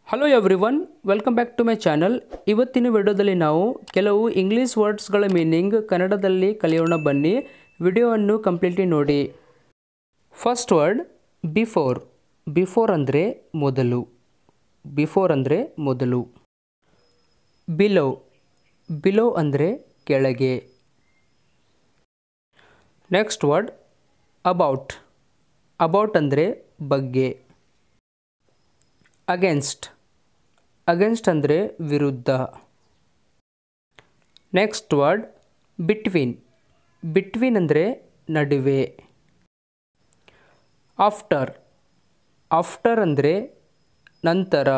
Hello everyone, welcome back to my channel. ಇವತ್ತಿನ ವಿಡಿಯೋದಲ್ಲಿ ನಾವು ಕೆಲವು ಇಂಗ್ಲೀಷ್ ವರ್ಡ್ಸ್ಗಳ ಮೀನಿಂಗ್ ಕನ್ನಡದಲ್ಲಿ ಕಲಿಯೋಣ. ಬನ್ನಿ, ವಿಡಿಯೋವನ್ನು ಕಂಪ್ಲೀಟ್ಲಿ ನೋಡಿ. First word before. ಬಿಫೋರ್ ಅಂದರೆ ಮೊದಲು. ಬಿಫೋರ್ ಅಂದರೆ ಮೊದಲು. ಬಿಲೋ. ಬಿಲೋ ಅಂದರೆ ಕೆಳಗೆ. Next word about. ಅಬೌಟ್ ಅಂದರೆ ಬಗ್ಗೆ. ಅಗೇನ್ಸ್ಟ್. ಅಗೇನ್ಸ್ಟ್ ಅಂದರೆ ವಿರುದ್ಧ. Next word between. ಬಿಟ್ವೀನ್ ಅಂದರೆ ನಡುವೆ. ಆಫ್ಟರ್. ಆಫ್ಟರ್ ಅಂದರೆ ನಂತರ.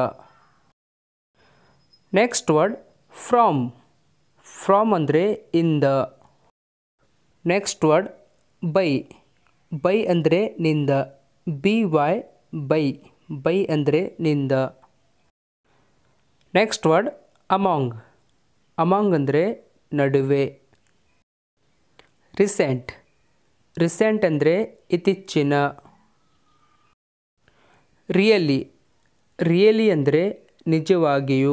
Next word from. ಫ್ರಾಮ್ ಅಂದರೆ ಇಂದ. Next word by. ಬೈ ಅಂದರೆ ನಿಂದ. BY by. ಬೈ ಅಂದರೆ ನಿಂದ. Next word among. ಅಮಾಂಗ್ ಅಂದರೆ ನಡುವೆ. ರೀಸೆಂಟ್. ರೀಸೆಂಟ್ ಅಂದರೆ ಇತ್ತೀಚಿನ. ರಿಯಲಿ. ರಿಯಲಿ ಅಂದರೆ ನಿಜವಾಗಿಯೂ.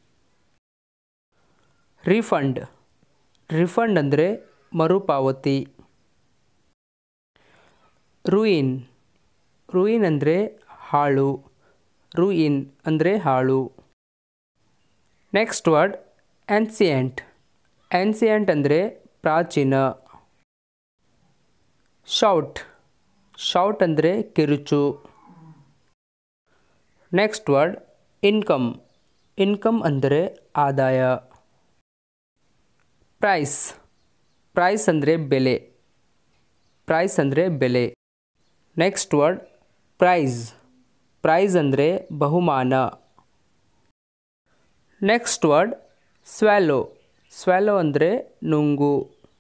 ರೀಫಂಡ್. ರೀಫಂಡ್ ಅಂದರೆ ಮರುಪಾವತಿ. ರೂಯಿನ್. ರೂಯಿನ್ ಅಂದರೆ ಹಾಳು. ರೂಯಿನ್ ಅಂದರೆ ಹಾಳು. Next word ancient. ಆನ್ಸಿಯಂಟ್ ಅಂದರೆ ಪ್ರಾಚೀನ. ಶೌಟ್. ಶೌಟ್ ಅಂದರೆ ಕಿರುಚು. Next word income. ಇನ್ಕಮ್ ಅಂದರೆ ಆದಾಯ. ಪ್ರೈಸ್. ಪ್ರೈಸ್ ಅಂದರೆ ಬೆಲೆ. ಪ್ರೈಸ್ ಅಂದರೆ ಬೆಲೆ. Next word price. ಪ್ರೈಸ್ ಅಂದರೆ ಬಹುಮಾನ. Next word swallow. ಸ್ವ್ಯಾಲೋ ಅಂದರೆ ನುಂಗು.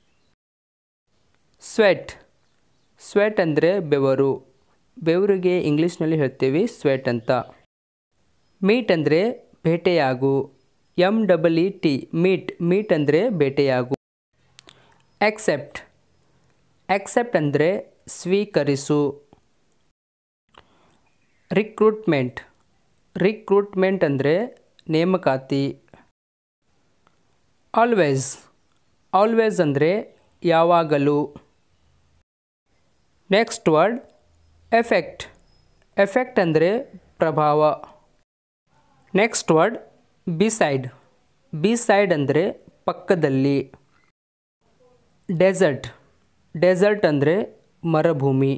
ಸ್ವೆಟ್. ಸ್ವೆಟ್ ಅಂದರೆ ಬೆವರು. ಬೆವರಿಗೆ ಇಂಗ್ಲೀಷ್ನಲ್ಲಿ ಹೇಳ್ತೀವಿ ಸ್ವೆಟ್ ಅಂತ. ಮೀಟ್ ಅಂದರೆ ಬೇಟೆಯಾಗು. MEET. ಮೀಟ್. ಮೀಟ್ ಅಂದರೆ ಬೇಟೆಯಾಗು. ಆಕ್ಸೆಪ್ಟ್. ಆಕ್ಸೆಪ್ಟ್ ಅಂದರೆ ಸ್ವೀಕರಿಸು. ರಿಕ್ರೂಟ್ಮೆಂಟ್. ರಿಕ್ರೂಟ್ಮೆಂಟ್ ಅಂದರೆ ನೇಮಕಾತಿ. ಆಲ್ವೇಸ್. ಆಲ್ವೇಸ್ ಅಂದರೆ ಯಾವಾಗಲೂ. Next word effect. ಎಫೆಕ್ಟ್ ಅಂದರೆ ಪ್ರಭಾವ. Next word beside. ಬಿಸೈಡ್ ಅಂದರೆ ಪಕ್ಕದಲ್ಲಿ. ಡೆಸರ್ಟ್. ಡೆಸರ್ಟ್ ಅಂದರೆ ಮರುಭೂಮಿ.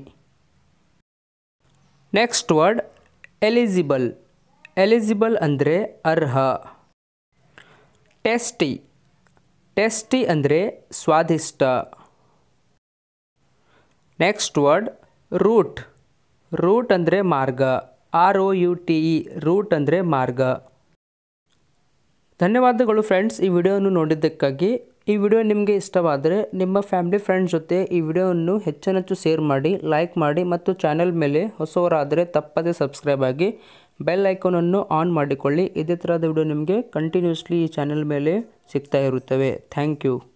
Next word eligible. ಎಲಿಜಿಬಲ್ ಅಂದರೆ ಅರ್ಹ. ಟೇಸ್ಟಿ. ಟೇಸ್ಟಿ ಅಂದರೆ ಸ್ವಾದಿಷ್ಟ. Next word route. ರೂಟ್ ಅಂದರೆ ಮಾರ್ಗ. ROUTE. ರೂಟ್ ಅಂದರೆ ಮಾರ್ಗ. ಧನ್ಯವಾದಗಳು ಫ್ರೆಂಡ್ಸ್, ಈ ವಿಡಿಯೋವನ್ನು ನೋಡಿದ್ದಕ್ಕಾಗಿ. ಈ ವಿಡಿಯೋ ನಿಮಗೆ ಇಷ್ಟವಾದರೆ ನಿಮ್ಮ ಫ್ಯಾಮಿಲಿ ಫ್ರೆಂಡ್ಸ್ ಜೊತೆ ಈ ವಿಡಿಯೋವನ್ನು ಹೆಚ್ಚೆಚ್ಚು ಶೇರ್ ಮಾಡಿ, ಲೈಕ್ ಮಾಡಿ ಮತ್ತು ಚಾನೆಲ್ ಮೇಲೆ ಹೊಸವರಾದರೆ ತಪ್ಪದೇ ಸಬ್ಸ್ಕ್ರೈಬ್ ಆಗಿ ಬೆಲ್ ಐಕಾನನ್ನು ಆನ್ ಮಾಡಿಕೊಳ್ಳಿ. ಇದೇ ಥರದ ವಿಡಿಯೋ ನಿಮಗೆ ಕಂಟಿನ್ಯೂಸ್ಲಿ ಈ ಚಾನೆಲ್ ಮೇಲೆ ಸಿಗ್ತಾ ಇರುತ್ತವೆ. Thank you.